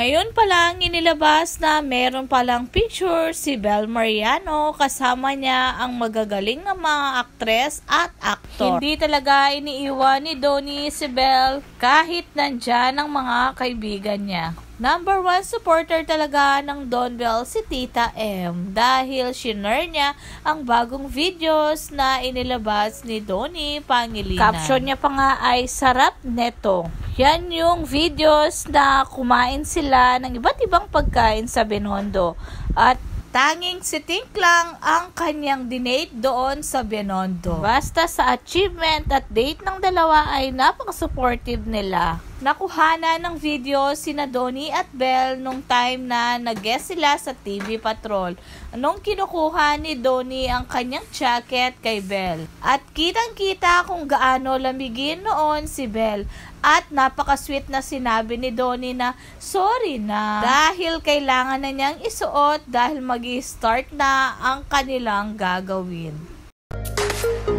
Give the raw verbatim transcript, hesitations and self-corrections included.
Ngayon pa lang inilabas na meron palang picture si Bel Mariano kasama niya ang magagaling na mga aktres at aktor. Hindi talaga iniiwan ni Donnie si Bel kahit nandyan ang mga kaibigan niya. Number one supporter talaga ng Don Bell si Tita M dahil shinare niya ang bagong videos na inilabas ni Donnie Pangilinan. Caption niya pa nga ay sarap neto. Yan yung videos na kumain sila ng iba't ibang pagkain sa Binondo at tanging si Tink lang ang kanyang dinate doon sa Binondo. Basta sa achievement at date ng dalawa ay napaka-supportive nila. Nakuhana ng video sina Donnie at Bel nung time na nag-guest sila sa T V Patrol. Anong kinukuha ni Donnie ang kanyang jacket kay Bel. At kitang-kita kung gaano lamigin noon si Bel. At napaka-sweet na sinabi ni Donnie na sorry na dahil kailangan na niyang isuot dahil mag-i-start na ang kanilang gagawin.